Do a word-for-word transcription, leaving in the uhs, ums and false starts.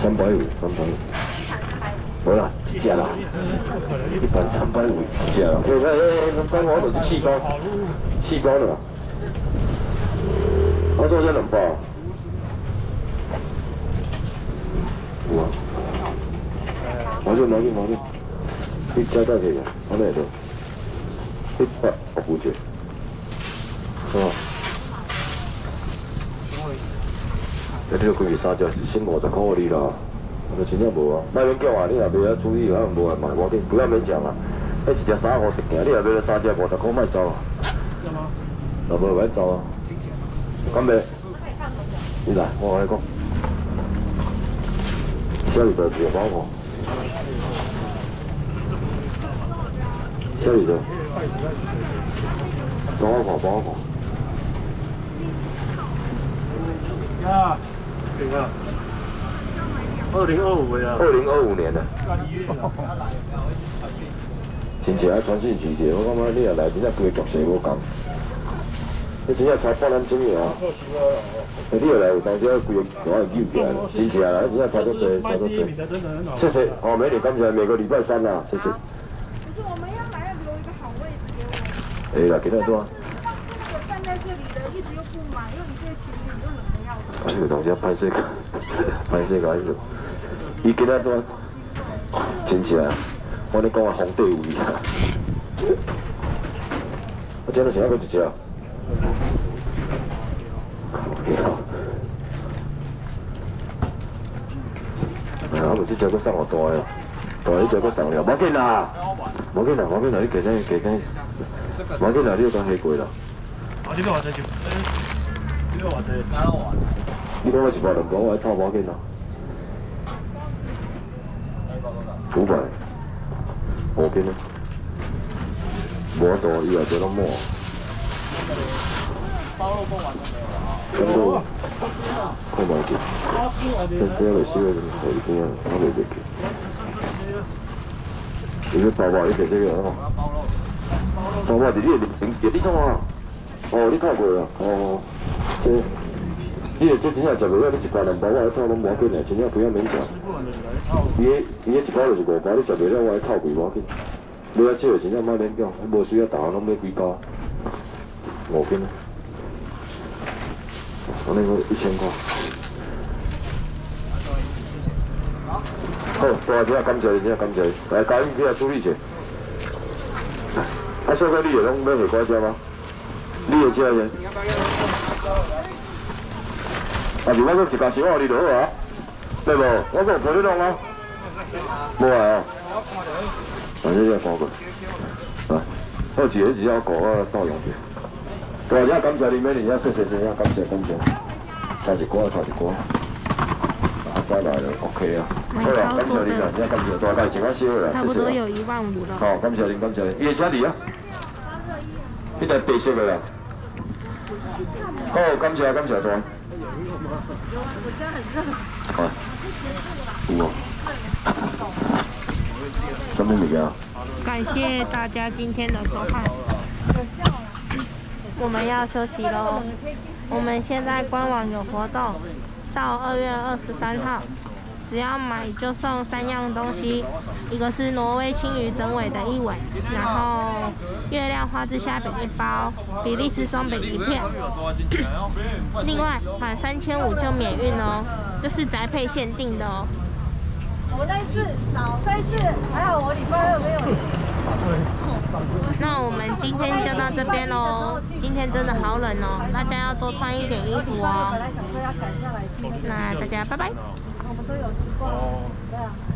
三百五，三百五。无啦，一只啦，一盘三百五一只啦。哎哎哎，咱讲我就是四包，四包了啦。我做这两包。有啊。毛巾毛巾毛巾，你加加起个，我来着。一百五五折。哦。这你规日三只是省五十块你啦。 我真正无啊，莫免叫啊！你若袂晓注意，啊无啊买，我紧不要勉强啊。迄一只三五十件，你若买三只五十块，莫走啊。若无袂走啊。干袂？你来，我跟你讲。小鱼的别包我。小鱼的。帮我看，帮我看。呀，这个。 二零二五呀，二零二五年的。亲戚爱传讯息者，我感觉你若来，真正规个局势无共。你真正差半点钟啊！你若来有当时规个我会扭起来，亲戚来，真正差足济，差足济。谢谢，哦，美女，刚才每个礼拜三啦，谢谢。 可是我们要来要留一个好位置给我。 可以啦，给他多。 上次那个站在这里的，一直又不买，因为你这个前面就冷的要死。 啊，这个东西拍摄个，拍摄个，伊就。 伊今仔多真正，我咧讲啊，皇帝位啊！我今日想要过一只。哎呀，我唔知只个送我大个，大个只个送了，冇紧啦，冇紧啦，冇紧啦，你加紧加紧，冇紧啦，你要讲起过啦。啊，呢個話題就，呢個話題加多還。你講我一百兩個，我一套冇緊啦。 五百，我给你，冇多，以後做得more。包路幫還得未啊？咁都，開埋件，即係嚟燒嗰種頭先啊，我嚟隻件。你包包呢隻這個啊？包包你呢個整幾啲鐘啊？哦，你套過啦，哦，即。 你这真正食袂了，你一包两包我来套拢无要紧嘞，真正不要勉强。伊迄伊迄一包就是五包，你食袂了我来套几无要紧。你遐少真正莫勉强，无需要大项拢买几包，五斤啊。我那个一千块。好，大家感谢你，真正感谢你。来，家英去来处理者。啊，小哥，你会拢买回家食吗？你会食的。 啊！如果我一家小我你就好啊，对无？我讲陪你弄啊，无来啊。反正要包过，啊，好几个只要狗啊照用者。大家感谢你们，你要谢谢谢谢，感谢感谢。差一锅，差一锅。啊，再来了 ，OK 啊。好啦，感谢你啦，真感谢，大家请我烧啦， 差不多有一万五了。 好，感谢您，感谢您。伊车里啊？迄台白色的啦。好，感谢感谢大。 我现在很热。 啊，有哦。什么物件？ 感谢大家今天的收看。我们要休息喽。我们现在官网有活动，到二月二十三号，只要买就送三样东西，一个是挪威青鱼整尾的一尾，然后月亮花枝虾饼一包，比利时松饼一片。另外满三千五就免运哦，这是宅配限定的哦。 我那一次少，这一次还好，我礼拜二没有。 那我们今天就到这边喽。今天真的好冷哦，大家要多穿一点衣服哦。 本来想说要赶下来， 那大家拜拜。 我们都有逛，对啊。